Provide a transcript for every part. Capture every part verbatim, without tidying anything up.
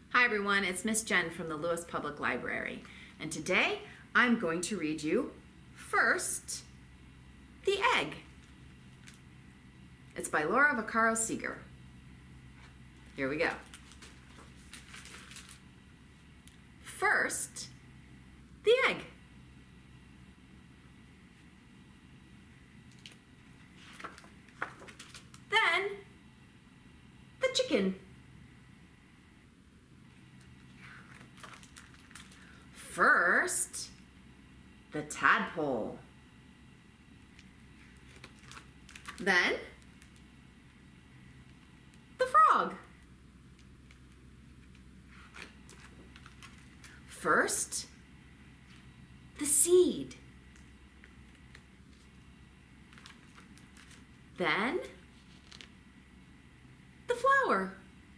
Hi everyone, it's Miss Jen from the Lewis Public Library, and today I'm going to read you first The Egg. It's by Laura Vaccaro Seeger. Here we go. First, the egg. Then, the chicken. First, the tadpole. Then, the frog. First, the seed. Then, the flower.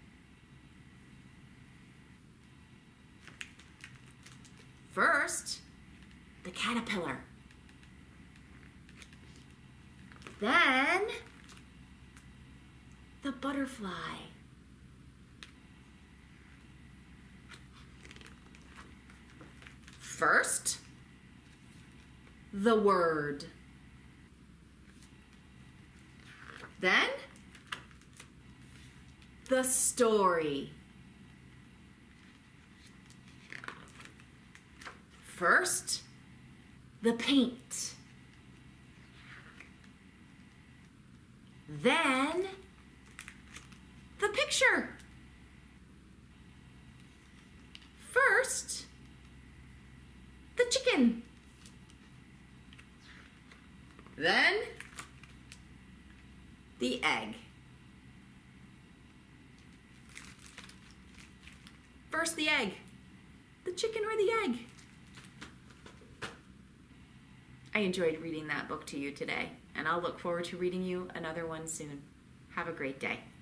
First, the caterpillar. Then, the butterfly. First, the word. Then, the story. First, the paint. Then, the picture. First, the chicken. Then, the egg. First the egg, the chicken or the egg? I enjoyed reading that book to you today, and I'll look forward to reading you another one soon. Have a great day.